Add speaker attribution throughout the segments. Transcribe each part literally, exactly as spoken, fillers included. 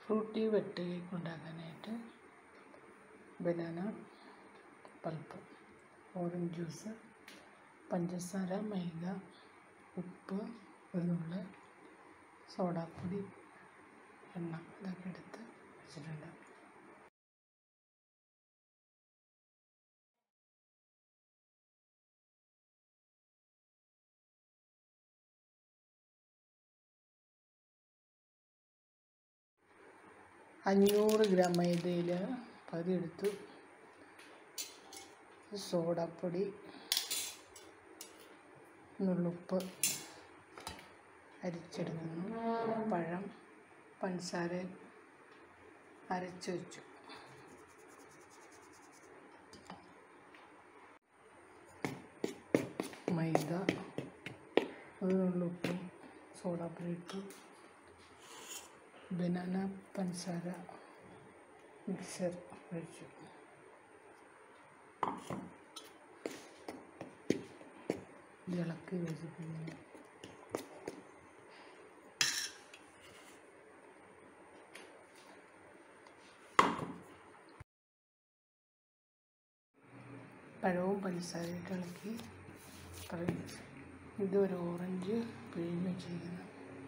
Speaker 1: Frooti വെട്ട് cake ഉണ്ടാക്കാനായിട്ട് banana pulp, orange juice, പഞ്ചസാര, മൈദ, ഉപ്പ്, ഒരു നുള്ള് സോഡാപ്പൊടി, എണ്ണ ഇതൊക്കെ എടുത്ത് വെച്ചിട്ടുണ്ട്. അഞ്ഞൂറ് ഗ്രാം മൈദയിൽ പകുതി എടുത്തു, സോഡാപ്പൊടി, നുള്ളുപ്പ് അരിച്ചെടുക്കുന്നു, പഴം, പഞ്ചസാര അരച്ച് വെച്ചു. മൈദ, ഒരു നുള്ളുപ്പും സോഡാപ്പൊടി ഇട്ടു, ബനാന പഞ്ചസാര മിക്സർ ഒഴിച്ചു. ഇത് ഇളക്കി യോജിപ്പിക്കുന്നു. പഴവും പഞ്ചസാരയിട്ട് ഇളക്കി പറയിച്ചു. ഇതൊരു ഓറഞ്ച് പിഴിഞ്ഞ് വെച്ചിരിക്കുന്നു.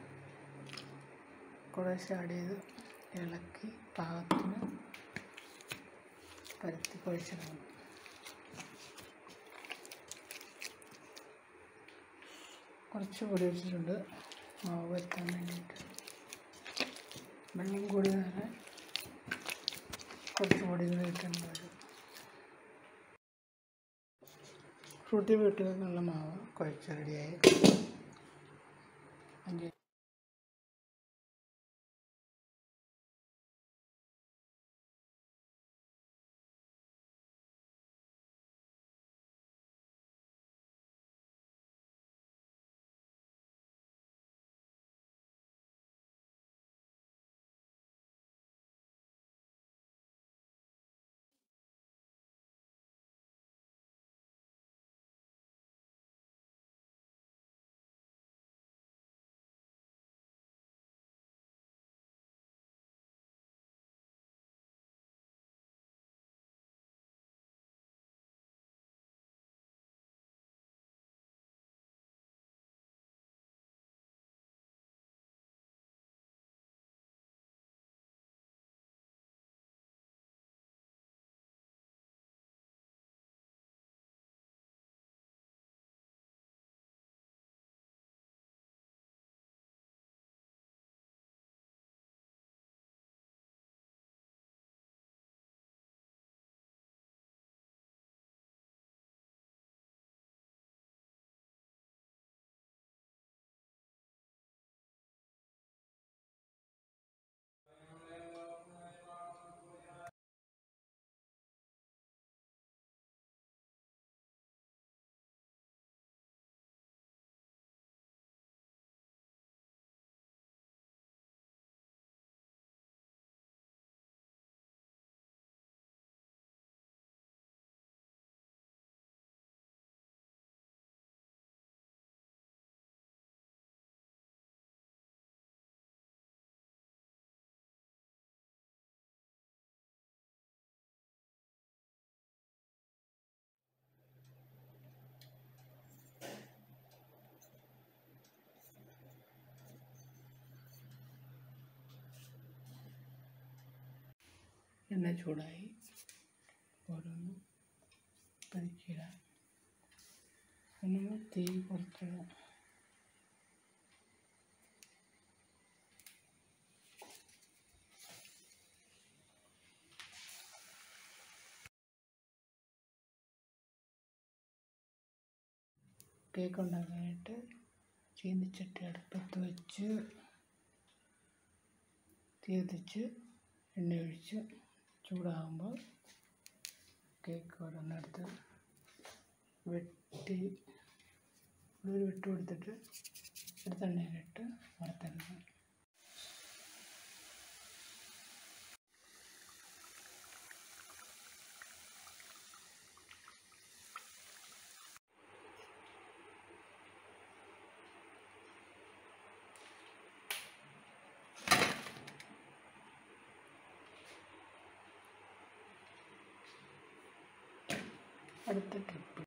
Speaker 1: കുറേശ്ശെ ആഡ് ചെയ്ത് ഇളക്കി പാകത്തിന് പരത്തി കുഴച്ചിടണം. കുറച്ച് പൊടി വെച്ചിട്ടുണ്ട് മാവ് വരുത്താൻ വേണ്ടിയിട്ട്. വെള്ളം കൂടി നേരെ കുറച്ച് പൊടികൾ ഇട്ടുണ്ട്. ഫ്രൂട്ടി വീട്ടിലുള്ള മാവ് കുഴച്ച് റെഡിയായി. അഞ്ച് എണ്ണ ചൂടായി. ഓരോന്നും പതുക്കിയിടാം. ഒന്ന് തീ കുറച്ചിടാം. കേക്ക് ഉണ്ടാക്കാനായിട്ട് ചീനിച്ചട്ടി അടുപ്പത്ത് വെച്ച് തീ കത്തിച്ച് എണ്ണ ഒഴിച്ച് ചൂടാകുമ്പോൾ കേക്ക് ഓരോന്നെടുത്ത് വെട്ടി ഒരു വിട്ട് കൊടുത്തിട്ട് എടുത്ത് എണ്ണയിലിട്ട് വറുത്തെടുക്കണം. അടുത്ത ട്രിപ്പ്.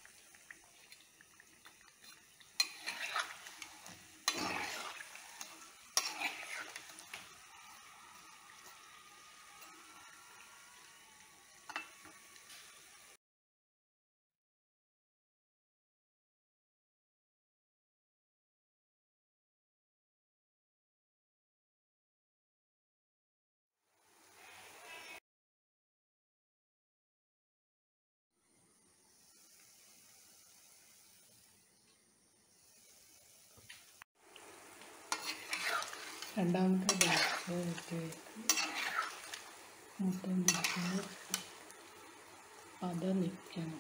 Speaker 1: രണ്ടാമത്തെ ബാച്ച് വെട്ടിലേക്ക് മൊത്തം നിൽക്കുന്നത് അത് നിൽക്കണം.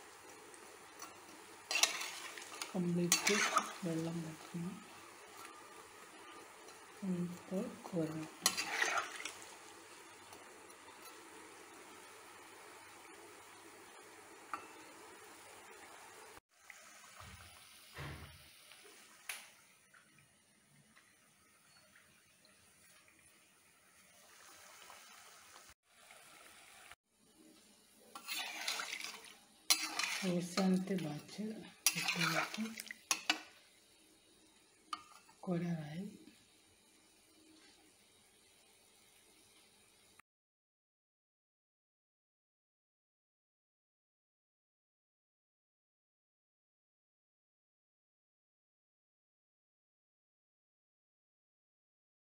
Speaker 1: കംപ്ലീറ്റ് വെള്ളം വെക്കണം. എന്നിട്ട് കോരണം. അവസാനത്തെ ബാച്ച് വെട്ടിലേക്ക് കുഴറായി.